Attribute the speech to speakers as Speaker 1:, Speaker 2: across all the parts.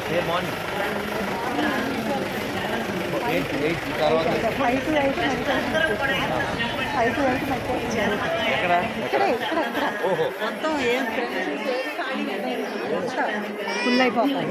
Speaker 1: Morning 8 తర్వాత
Speaker 2: 5 to 8
Speaker 1: ఎక్కడ ఓహో
Speaker 2: మొత్తం ఏం ఫుల్ అయిపోతాయి.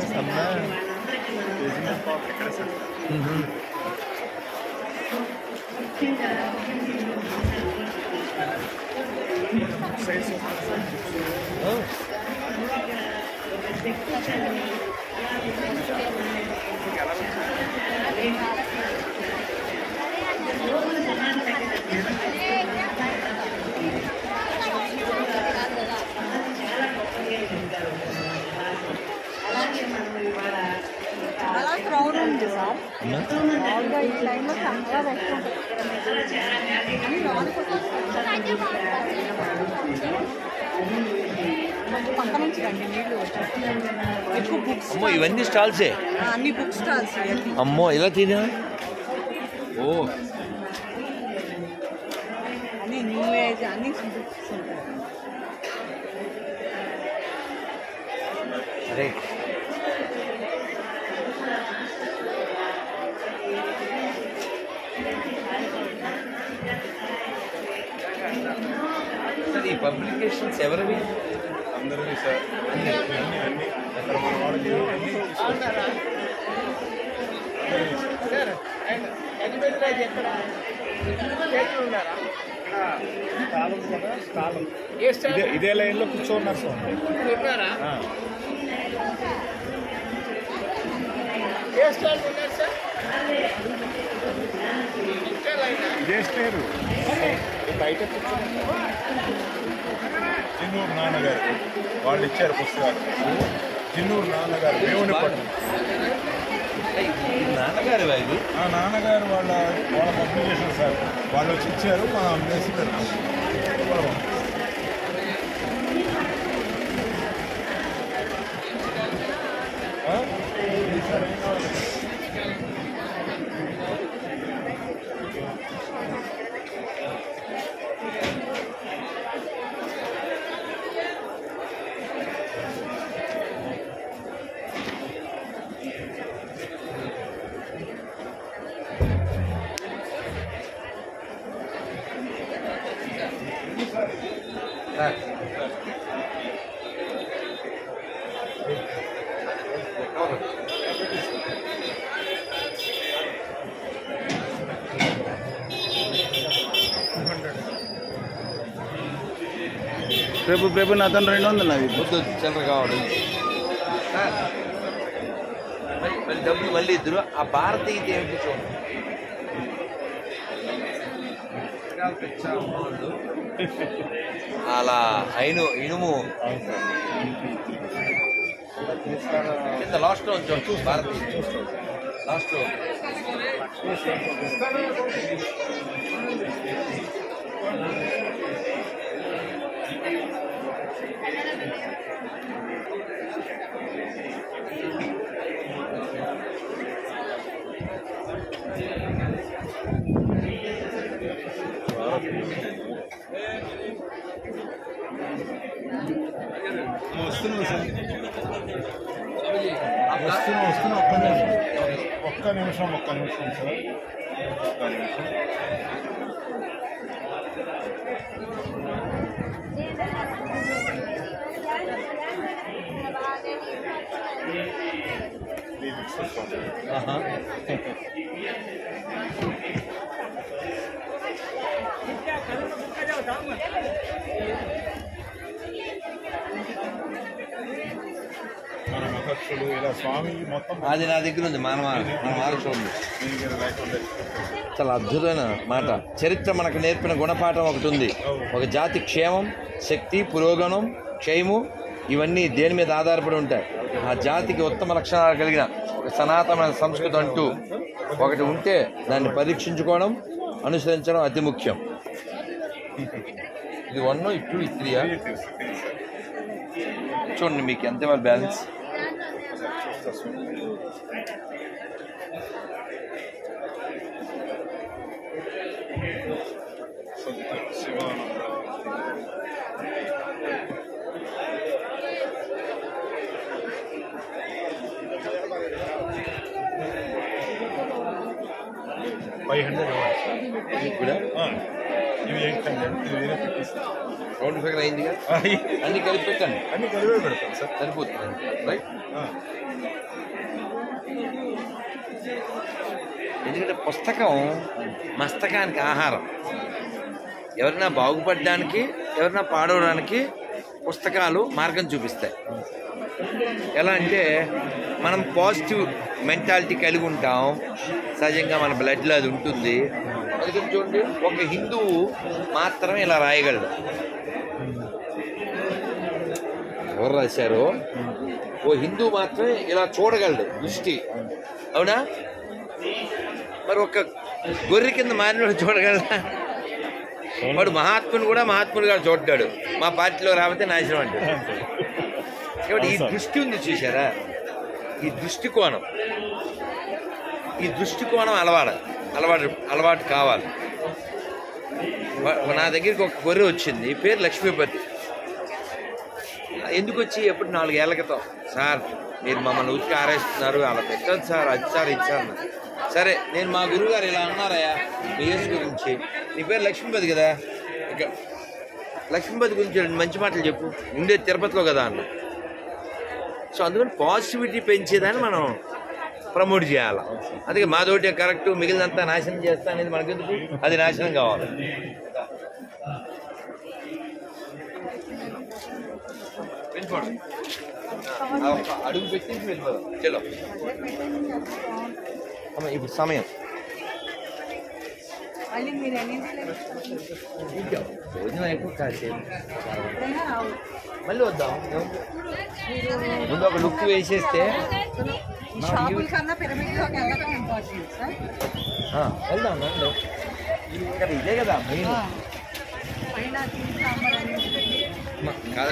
Speaker 2: చాలా క్రౌడ్ ఉంది సార్. మామూలుగా ఈ టైంలో చాలా రష్ ఉంటుంది. పక్క నుంచి రండి నీళ్ళు ఎక్కువ బుక్స్.
Speaker 1: అమ్మో ఇవన్నీ స్టాల్సే,
Speaker 2: అన్ని బుక్ స్టాల్స్.
Speaker 1: అమ్మో ఇలా తినా ఓ
Speaker 2: అన్ని న్యూ ఏజ్ అన్ని బుక్స్ ఉంటాయి.
Speaker 1: అరే సార్ ఈ పబ్లికేషన్స్ ఎవరివి?
Speaker 3: అందరివి సార్, అన్ని అక్కడ మన వాళ్ళకి అన్ని ఇదే లైన్లో కూర్చోన్నారు సార్. ఇదే స్టేరు బయట కూర్చోన్నారు. చిన్నూరు నాన్నగారు వాళ్ళు ఇచ్చారు పుస్తకాలు. చిన్నూరు నాన్నగారు దేవునిపట్టు
Speaker 1: నాన్నగారు ఇది
Speaker 3: నాన్నగారు వాళ్ళ పబ్లికేషన్ సార్. వాళ్ళు వచ్చి ఇచ్చారు, మనం అమ్మేసి పెట్టాము.
Speaker 4: రేపు నా అతను 200 అవి
Speaker 1: వద్దు చిల్లర కావడం. మళ్ళీ డబ్బులు మళ్ళీ ఇద్దరు ఆ భారతీయ ఏమిటి చూడండి. అలా ఇనుము కింద లాస్ట్ లో చూడండి భారతీయ లాస్ట్ లో
Speaker 3: వస్తున్నా ఒక్క నిమిషం సార్. ఒక్క నిమిషం. మన మహర్షులు ఇలా స్వామి మొత్తం
Speaker 1: అది నా దగ్గర ఉంది. మన మహర్షులు ఉంది. చాలా అద్భుతమైన మాట. చరిత్ర మనకు నేర్పిన గుణపాఠం ఒకటి ఉంది. ఒక జాతి క్షేమం, శక్తి, పురోగమనం, క్షయము ఇవన్నీ దేని మీద ఆధారపడి ఉంటాయి. ఆ జాతికి ఉత్తమ లక్షణాలు కలిగిన ఒక సనాతనమైన సంస్కృతి అంటూ ఒకటి ఉంటే దాన్ని పరీక్షించుకోవడం, అనుసరించడం అతి ముఖ్యం. ఇది 1, 2, 3 చూడండి మీకు ఎంత బ్యాలెన్స్. కూడా
Speaker 3: ఇవి 800 ఇవి వేరే 50
Speaker 1: రౌండ్ ఫిగర్ అయిందిగా అన్ని కలిపి పెట్టండి
Speaker 3: అన్ని కలిపే పెడతాం సార్.
Speaker 1: సరిపోతుంది రైట్. ఎందుకంటే పుస్తకం మస్తకానికి ఆహారం. ఎవరైనా బాగుపడడానికి ఎవరైనా పాడవడానికి పుస్తకాలు మార్గం చూపిస్తాయి. ఎలా అంటే మనం పాజిటివ్ మెంటాలిటీ కలిగి ఉంటాం, సహజంగా మన బ్లడ్లో అది ఉంటుంది. అందుకని చూడండి, ఒక హిందువు మాత్రమే ఇలా రాయగలడు. ఎవరు రాశారో ఓ హిందువు మాత్రమే ఇలా చూడగలడు దృష్టి, అవునా? మరి ఒక గొర్రె కింద మారినోడు చూడగలరా? వాడు మహాత్ముని కూడా మహాత్ముడిగా చూడ్డాడు. మా పార్టీలో రాబోతే నాశనం అంటాడు. కాబట్టి ఈ దృష్టి ఉంది చూసారా, ఈ దృష్టికోణం అలవాటు కావాలి. నా దగ్గరికి ఒక గొర్రె వచ్చింది, పేరు లక్ష్మీపతి. ఎందుకు వచ్చి ఎప్పుడు 4 ఏళ్ల క్రితం, సార్ మీరు మమ్మల్ని ఉతికి ఆరేస్తున్నారు, అలా పెట్టదు సార్, అది సార్ ఇది సార్. సరే, నేను మా గురువుగారు ఇలా అన్నారయ్యా మీ యేసు గురించి, నీ పేరు లక్ష్మీపతి కదా, ఇక లక్ష్మీపతి గురించి మంచి మాటలు చెప్పు, ఉండేది తిరుపతిలో కదా అన్న. సో అందుకని పాజిటివిటీ పెంచేదాన్ని మనం ప్రమోట్ చేయాలి. అందుకే మాతోటి కరెక్ట్, మిగిలినంతా నాశనం చేస్తా అనేది మనకెందుకు, అది నాశనం కావాలి. వెళ్ళిపోవడం, అడుగు పెట్టేసి వెళ్ళిపోదాం. చలో అమ్మ, ఇప్పుడు సమయం
Speaker 2: మళ్ళీ మీరు ఎన్ని
Speaker 1: భోజనం ఎక్కువ కాదు,
Speaker 2: రావు.
Speaker 1: మళ్ళీ వద్దాం. ముందు ఒక లుక్ వేసేస్తే
Speaker 2: ఈ షాపుల కన్నా పిరమిడ్లోకి వెళ్ళడం ఇంపార్టెంట్ సార్.
Speaker 1: వెళ్దాం రండి. ఇక్కడ ఇదే కదా మెయిన్.
Speaker 2: పైన సాంబార్ అనేది
Speaker 1: కాదు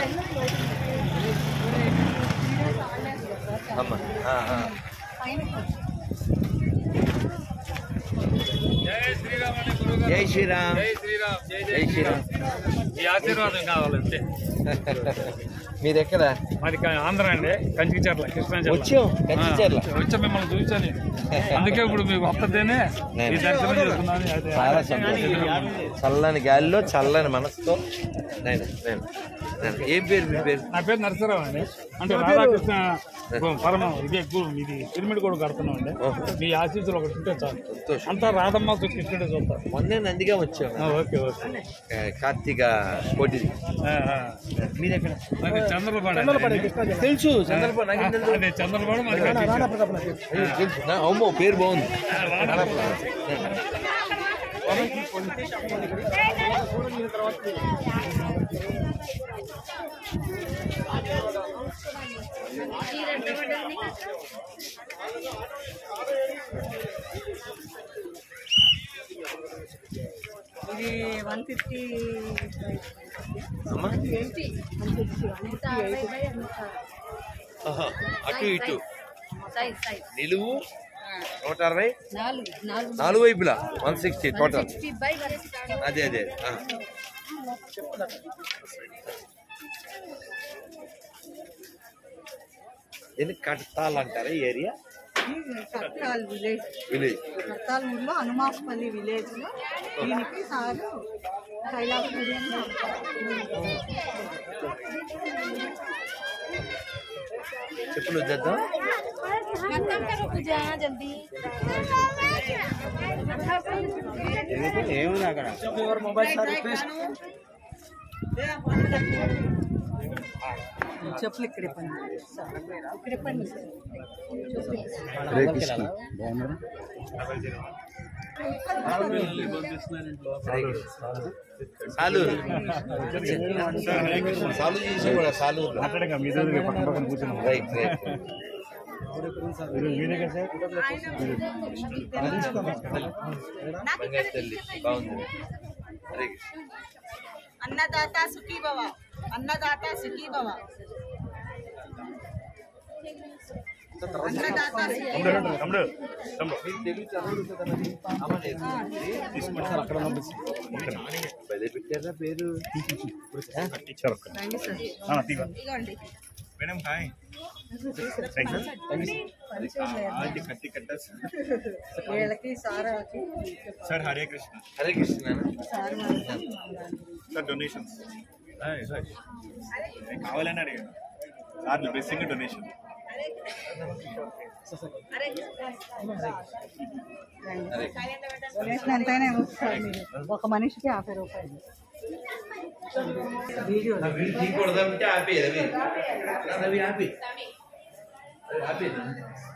Speaker 1: అమ్మ. జై శ్రీరామ్. జై శ్రీరామ్.
Speaker 5: ఈ ఆశీర్వాదం కావాలంటే.
Speaker 1: మీరు ఎక్కడ?
Speaker 5: మాది ఆంధ్ర అండి, కంచిచర్ల, కృష్ణా జిల్లా.
Speaker 1: వచ్చాం
Speaker 5: మిమ్మల్ని చూసాను, అందుకే ఇప్పుడు మీకు వస్తేనే ఈ దర్శనం చేసుకున్నాను.
Speaker 1: చాలా సంతోషం. చల్లని గాలిలో చల్లని మనసుతో. నేను ఏం పేరు మీ పేరు?
Speaker 5: నా పేరు నరసరావు అండి. అంటే రాధాకృష్ణ పరమ ఇదే ఇది పిరమిడ్ కూడా కడుతున్నాం అండి. మీ ఆశీస్సులు ఒకటి ఉంటే చాలు, అంతా రాధమ్మ కృష్ణుడే చూస్తారు.
Speaker 1: మొన్నే నందిగా వచ్చాను.
Speaker 5: Okay okay.
Speaker 1: కార్తీక కోటి. మీరు ఎక్కడ?
Speaker 5: చంద్రపాడు.
Speaker 1: తెలుసు చంద్రపాడు.
Speaker 5: అదే చంద్రపాడు.
Speaker 1: తెలుసు. అమ్మో, పేరు బాగుంది.
Speaker 2: ఇది 150
Speaker 1: అమ్మా, అటు ఇటు నిలువు 160, 4 వైపులా 160 టోటల్. అదే ఎన్ని కట్టాలు అంటారా ఈ ఏరియా?
Speaker 2: కర్తాల్ విలేజ్. కర్తాల్ ఊర్లో హనుమాస్పల్లి విలేజ్ లో దీనికి సారు కైలాసగిరి అని
Speaker 1: చెప్పులు వద్దేద్దాం.
Speaker 4: ఏముంది అక్కడ?
Speaker 2: చెప్పులు ఇక్కడే పని ఇక్కడే పని.
Speaker 1: సాలూరు చేసి కూడా సాలూరు. Right right. తల్లి బాగుంది.
Speaker 2: అన్నదాత సుఖీ భవ, అన్నదాత సుఖీ భవ.
Speaker 1: పెట్టారా పేరు?
Speaker 3: Madam hi. కట్టి కట్టేసి
Speaker 2: వీళ్ళకి సారాకి
Speaker 3: sir Hare Krishna
Speaker 1: Hare Krishna
Speaker 2: sir
Speaker 3: sir donations కావాలని అడిగాను సార్ బెస్సింగ్ డొనేషన్
Speaker 2: డొనేషన్ ఎంతైనా ఇవ్వచ్చు సార్ మీరు ఒక మనిషికి 50 రూపాయలు వీడియో
Speaker 1: తీయకూడదంటే ఆపే రవి రవి ఆపి ఆపి